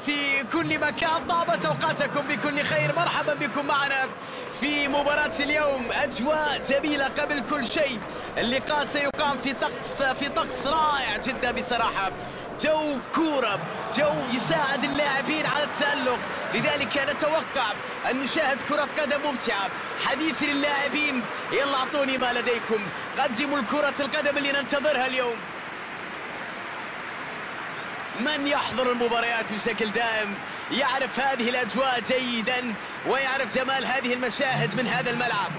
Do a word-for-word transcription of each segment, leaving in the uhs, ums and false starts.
في كل مكان، طابت أوقاتكم بكل خير. مرحبا بكم معنا في مباراة اليوم. أجواء جميلة قبل كل شيء. اللقاء سيقام في طقس في طقس رائع جدا بصراحة. جو كورة، جو يساعد اللاعبين على التألق، لذلك نتوقع أن نشاهد كرة قدم ممتعة. حديث للاعبين، يلا أعطوني ما لديكم، قدموا الكرة القدم اللي ننتظرها اليوم. من يحضر المباريات بشكل دائم يعرف هذه الأجواء جيدا ويعرف جمال هذه المشاهد من هذا الملعب.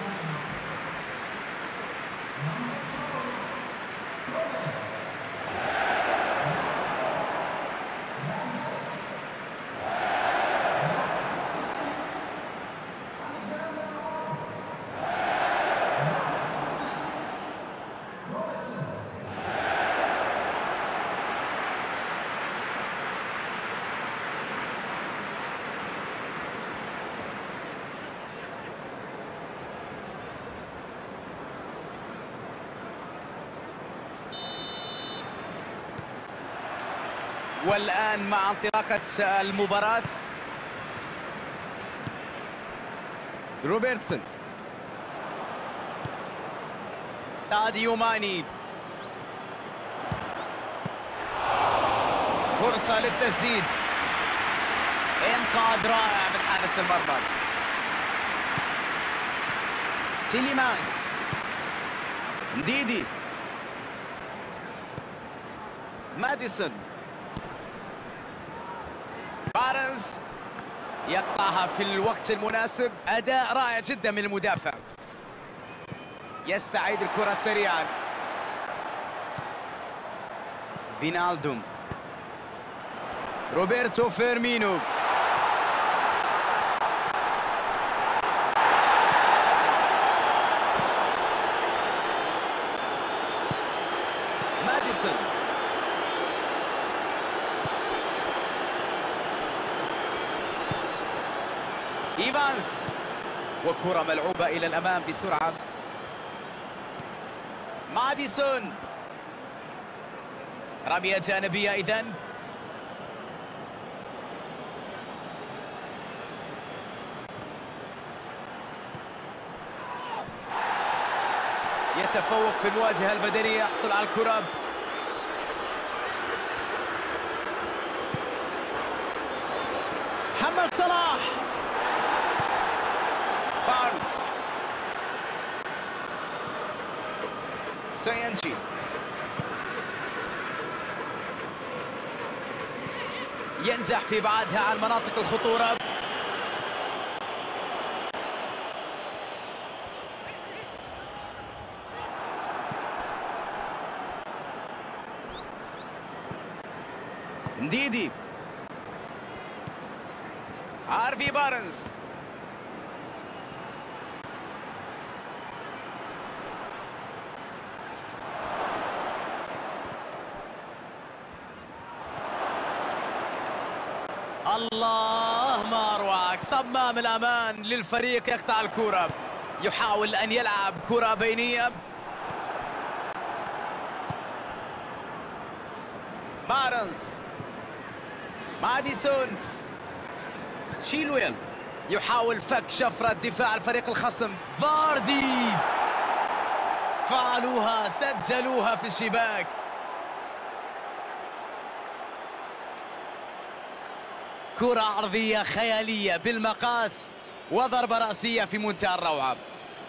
والآن مع انطلاقة المباراة روبرتسون، ساديو ماني، فرصة للتسديد، انقاذ رائع من حارس المرمى. تيليمانس، نديدي، ماديسون، بارنز يقطعها في الوقت المناسب. أداء رائع جدا من المدافع. يستعيد الكرة سريعا. فينالدوم، روبرتو فيرمينو، ماديسون، إيفانز، وكرة ملعوبة إلى الأمام بسرعة. ماديسون، رمية جانبية إذن. يتفوق في المواجهة البدنية، يحصل على الكرة. محمد صلاح، بارنز، سينجي، ينجح في إبعادها عن مناطق الخطورة. نديدي، هارفي بارنز، الله ما أروعك. صمام الأمان للفريق، يقطع الكرة، يحاول أن يلعب كرة بينية. بارنز، ماديسون، شيلويل يحاول فك شفرة دفاع الفريق الخصم. فاردي، فعلوها، سجلوها في الشباك. كرة عرضية خيالية بالمقاس وضربة رأسية في منتهى الروعة.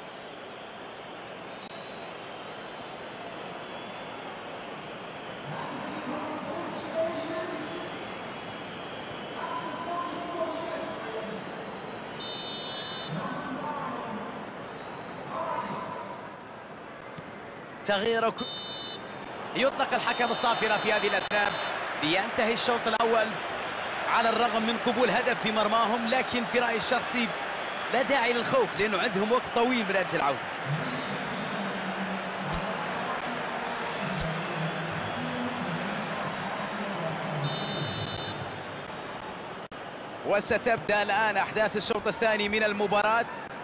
تغيير، يطلق الحكم الصافرة في هذه الأثناء. لينتهي الشوط الأول على الرغم من قبول هدف في مرماهم، لكن في رأيي الشخصي لا داعي للخوف لأنه عندهم وقت طويل من أجل العودة. وستبدأ الآن أحداث الشوط الثاني من المباراة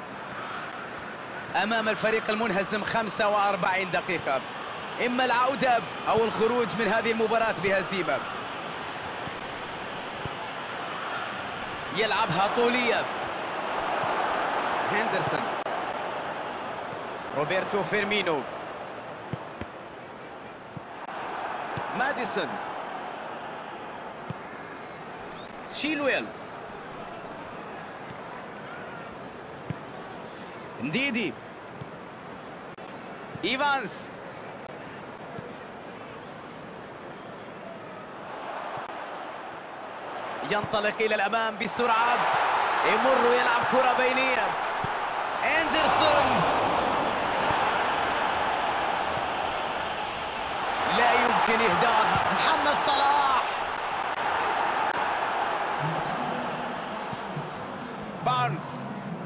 أمام الفريق المنهزم. خمسة وأربعين دقيقة، إما العودة أو الخروج من هذه المباراة بهزيمة. يلعبها طولية. هندرسون، روبرتو فيرمينو، ماديسون، شيلويل، نديدي، إيفانس، ينطلق إلى الأمام بسرعة، يمر ويلعب كرة بينية. أندرسون، لا يمكن إهدارها. محمد صلاح، بارنز،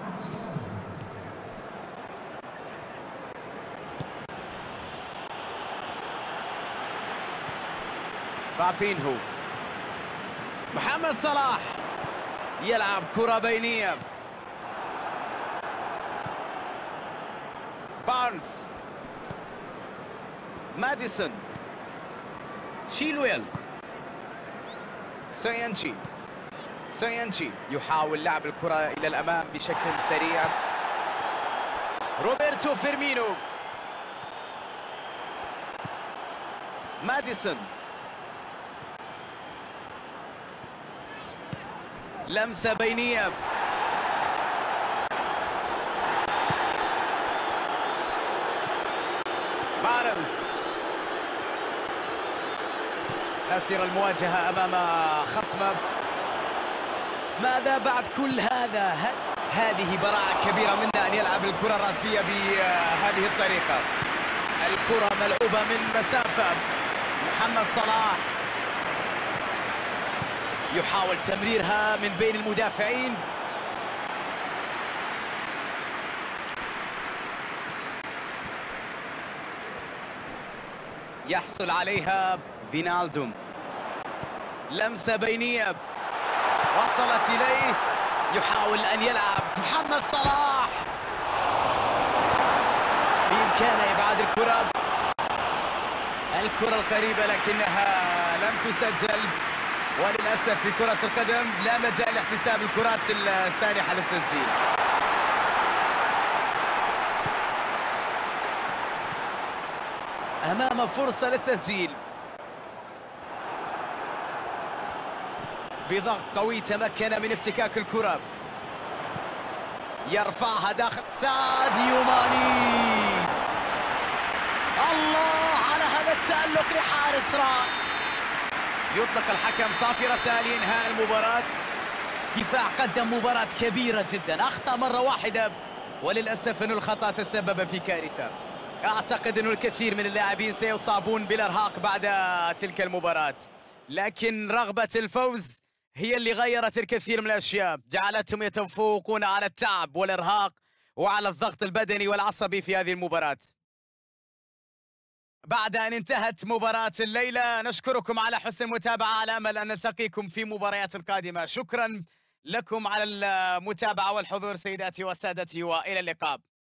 فابينهو، محمد صلاح يلعب كرة بينية. بارنز، ماديسون، شيلويل، سيانشي، سيانشي يحاول لعب الكرة إلى الأمام بشكل سريع. روبرتو فيرمينو، ماديسون، لمسة بينية. بارنز خسر المواجهة أمام خصمه. ماذا بعد كل هذا؟ هذه براعة كبيرة منه أن يلعب الكرة الرأسية بهذه الطريقة. الكرة ملعوبة من مسافة. محمد صلاح يحاول تمريرها من بين المدافعين. يحصل عليها فينالدوم. لمسة بينية وصلت إليه، يحاول أن يلعب محمد صلاح، بإمكانه إبعاد الكرة. الكرة القريبة لكنها لم تسجل، وللأسف في كرة القدم لا مجال لاحتساب الكرات السانحة للتسجيل. أمام فرصة للتسجيل. بضغط قوي تمكن من افتكاك الكرة. يرفعها داخل ساديو ماني. الله على هذا التألق لحارس رائع. يطلق الحكم صافرة لإنهاء المباراة. دفاع قدم مباراة كبيرة جدا، أخطأ مرة واحدة وللأسف أن الخطأ تسبب في كارثة. أعتقد أن الكثير من اللاعبين سيصابون بالإرهاق بعد تلك المباراة، لكن رغبة الفوز هي اللي غيرت الكثير من الأشياء، جعلتهم يتفوقون على التعب والإرهاق وعلى الضغط البدني والعصبي في هذه المباراة. بعد أن انتهت مباراة الليلة نشكركم على حسن المتابعة، على أمل أن نلتقيكم في مباريات قادمة. شكرا لكم على المتابعة والحضور سيداتي وسادتي، وإلى اللقاء.